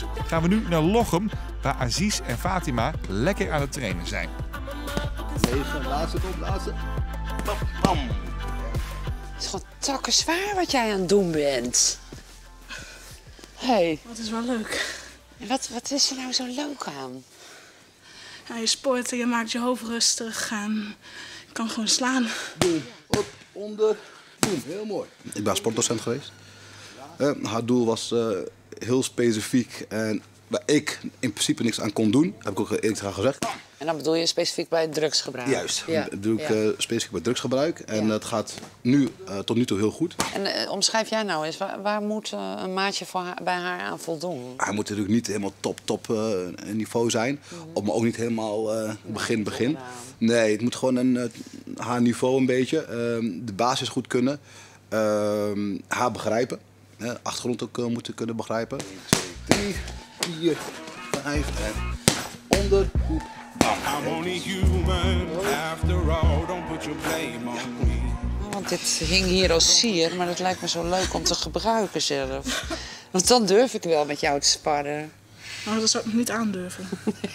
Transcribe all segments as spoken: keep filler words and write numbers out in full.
goed gaan we nu naar Lochem, waar Aziz en Fatima lekker aan het trainen zijn. negen, laatste op, laatste. Bam, bam. Het is gewoon takken zwaar wat jij aan het doen bent. Hé. Hey. Dat is wel leuk. En wat, wat is er nou zo leuk aan? Ja, je sport en je maakt je hoofd rustig en je kan gewoon slaan. Boom, op, onder, boom. Heel mooi. Ik ben sportdocent geweest. Uh, haar doel was uh, heel specifiek en waar ik in principe niks aan kon doen, heb ik ook eerlijk gezegd. En dan bedoel je specifiek bij drugsgebruik? Juist, ja. dat doe ik ja. uh, specifiek bij drugsgebruik en ja. het gaat nu, uh, tot nu toe heel goed. En uh, omschrijf jij nou eens, waar, waar moet uh, een maatje voor haar, bij haar aan voldoen? Hij moet natuurlijk niet helemaal top, top uh, niveau zijn, mm-hmm. maar ook niet helemaal uh, begin, begin. Nee, het moet gewoon een, uh, haar niveau een beetje, uh, de basis goed kunnen, uh, haar begrijpen. Uh, achtergrond ook uh, moeten kunnen begrijpen. één, twee, drie, vier, vijf en onder. I'm only human after all, don't put your blame on me. Want dit hing hier als sier, maar dat lijkt me zo leuk om te gebruiken zelf. Want dan durf ik wel met jou te sparren. Nou, dat zou ik nog niet aandurven.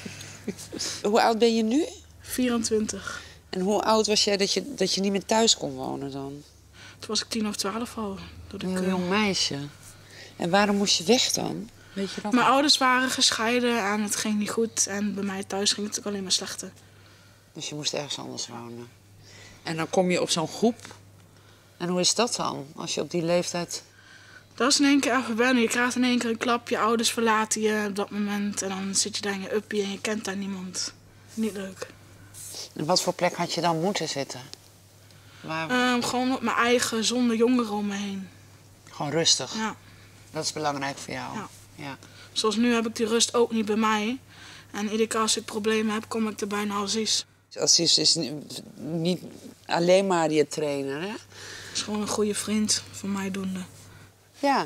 Hoe oud ben je nu? vierentwintig. En hoe oud was jij dat je, dat je niet meer thuis kon wonen dan? Toen was ik tien of twaalf al. Dat ik, een jong meisje. En waarom moest je weg dan? Weet je dat? Mijn ouders waren gescheiden en het ging niet goed. En bij mij thuis ging het ook alleen maar slechter. Dus je moest ergens anders wonen. En dan kom je op zo'n groep. En hoe is dat dan, als je op die leeftijd... Dat is in één keer even wennen. Je krijgt in één keer een klap, je ouders verlaten je op dat moment. En dan zit je daar in je uppie en je kent daar niemand. Niet leuk. En wat voor plek had je dan moeten zitten? Waar... Um, gewoon op mijn eigen, zonder jongeren om me heen. Gewoon rustig? Ja. Dat is belangrijk voor jou? Ja. Ja. Zoals nu heb ik die rust ook niet bij mij. En iedere keer als ik problemen heb, kom ik er bijna Aziz. Aziz is niet alleen maar je trainer, hè? Is gewoon een goede vriend voor mij doende. Ja.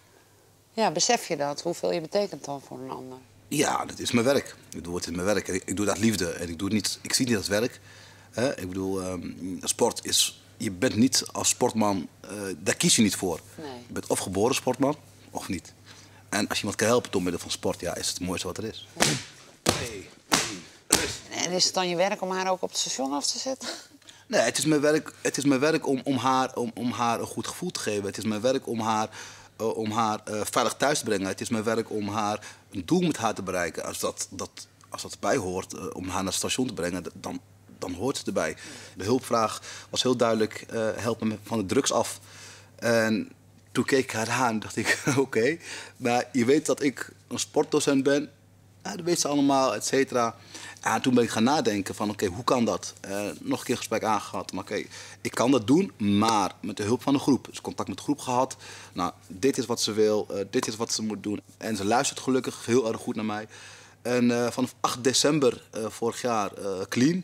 Ja, besef je dat? Hoeveel je betekent dan voor een ander? Ja, dat is mijn werk. Ik doe het in mijn werk. Ik, ik doe dat liefde. En ik, doe het niet, ik zie het niet als werk. Hè? Ik bedoel, um, sport is... Je bent niet als sportman... Uh, daar kies je niet voor. Nee. Je bent of geboren sportman, of niet. En als je iemand kan helpen door middel van sport... ja, is het het mooiste wat er is. Ja. Hey, hey, en is het dan je werk om haar ook op het station af te zetten? Nee, het is mijn werk, het is mijn werk om, om, haar, om, om haar een goed gevoel te geven. Het is mijn werk om haar, uh, om haar uh, veilig thuis te brengen. Het is mijn werk om haar een doel met haar te bereiken. Als dat, dat, als dat erbij hoort, uh, om haar naar het station te brengen, dan, dan hoort het erbij. De hulpvraag was heel duidelijk, uh, help me van de drugs af. En toen keek ik haar aan en dacht ik, oké. Okay, maar je weet dat ik een sportdocent ben. Ja, dat weet ze allemaal, et cetera. En toen ben ik gaan nadenken van, oké, okay, hoe kan dat? Uh, nog een keer gesprek aangehad. Maar oké, okay, ik kan dat doen, maar met de hulp van de groep. Dus contact met de groep gehad. Nou, dit is wat ze wil, uh, dit is wat ze moet doen. En ze luistert gelukkig heel erg goed naar mij. En uh, vanaf acht december uh, vorig jaar uh, clean.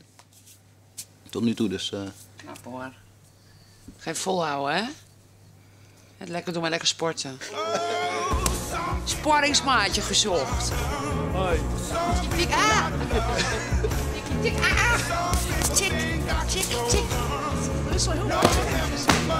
Tot nu toe dus. Uh... Knap hoor. Geen volhouden, hè? Het lekker doen, maar lekker sporten. Sparringsmaatje gezocht. Hoi. Tik, ah! Tik, tik, ah, ah! Tik, tik, tik. Dat is wel heel mooi.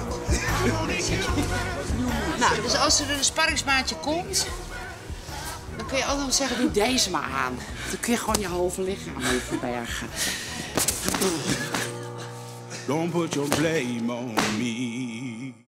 Tik. Nou, dus als er een sparringsmaatje komt, dan kun je altijd nog zeggen, doe deze maar aan. Dan kun je gewoon je halve lichaam even bij haar gaan. Don't put your blame on me.